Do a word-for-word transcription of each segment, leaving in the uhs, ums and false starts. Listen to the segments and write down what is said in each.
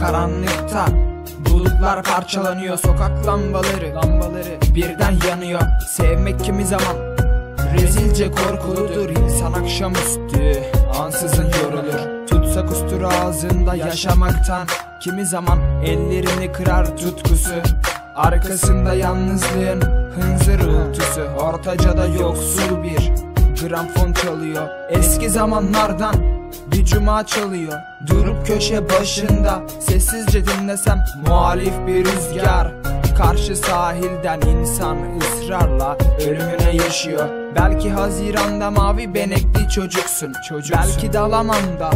karanlıkta. Bulutlar parçalanıyor, sokak lambaları lambaları birden yanıyor. Sevmek kimi zaman rezilce korkuludur. İnsan akşamüstü ansızın yorulur. Tutsa kustur ağzında yaşamaktan. Kimi zaman ellerini kırar tutkusu. Arkasında yalnızlığın hınzır uğultusu. Ortacada yoksul bir gramfon çalıyor. Eski zamanlardan bir cuma çalıyor. Durup köşe başında sessizce dinlesem muhalif bir rüzgar. Karşı sahilden insan ısrarla ölümüne yaşıyor. Belki Haziran'da mavi benekli çocuksun, çocuksun. Belki Dalaman'da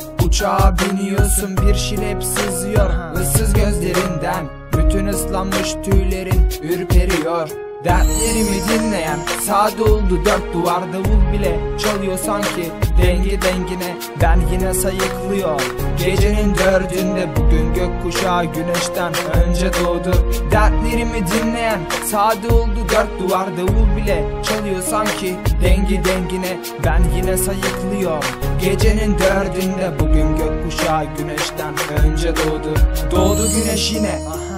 uçağa biniyorsun. Bir şilep sızıyor ıssız gözlerinden. Bütün ıslanmış tüylerin ürperiyor. Dertlerimi dinleyen saat oldu, dört duvar davul bile çalıyor sanki dengi dengine. Ben yine sayıklıyor gecenin dördünde. Bugün gökkuşağı güneşten önce doğdu. Dertlerimi dinleyen saat oldu, dört duvar davul bile çalıyor sanki dengi dengine. Ben yine sayıklıyor gecenin dördünde. Bugün gökkuşağı güneşten önce doğdu. Doğdu güneş yine,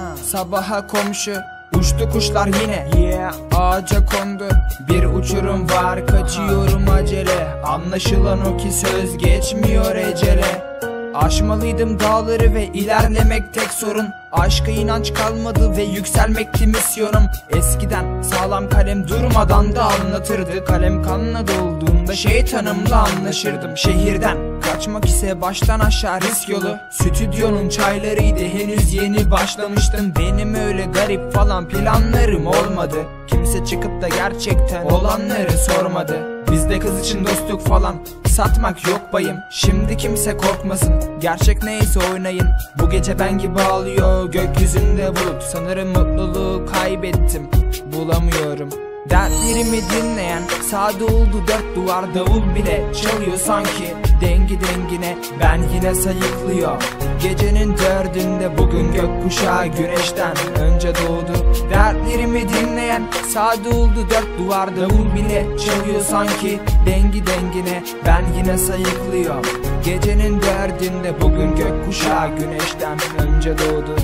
sabaha komşu. Uçtu kuşlar yine, yeah. Ağaca kondu bir uçurum var, kaçıyorum acele. Anlaşılan o ki söz geçmiyor ecele. Aşmalıydım dağları ve ilerlemek tek sorun. Aşka inanç kalmadı ve yükselmekti misyonum. Eskiden sağlam kalem durmadan da anlatırdı. Kalem kanla dolduğunda şeytanımla anlaşırdım. Şehirden kaçmak ise baştan aşağı risk yolu. Stüdyonun çaylarıydı, henüz yeni başlamıştım. Benim öyle garip falan planlarım olmadı. Kimse çıkıp da gerçekten olanları sormadı. Bizde kız için dostluk falan satmak yok bayım. Şimdi kimse korkmasın, gerçek neyse oynayın. Bu gece ben gibi ağlıyor gökyüzünde bulut. Sanırım mutluluğu kaybettim, bulamıyorum. Dertlerimi dinleyen saat oldu, dört duvar davul bile çalıyor sanki dengi dengine. Ben yine sayıklıyor gecenin dördünde. Bugün gökkuşağı güneşten önce doğdu. Dertlerimi dinleyen saat oldu, dört duvar davul bile çalıyor sanki dengi dengine. Ben yine sayıklıyor gecenin dördünde. Bugün gökkuşağı güneşten önce doğdu.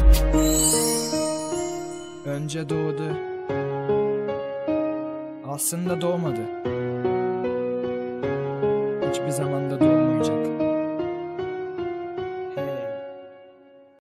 Önce doğdu. Aslında doğmadı. Hiçbir zamanda doğmadı.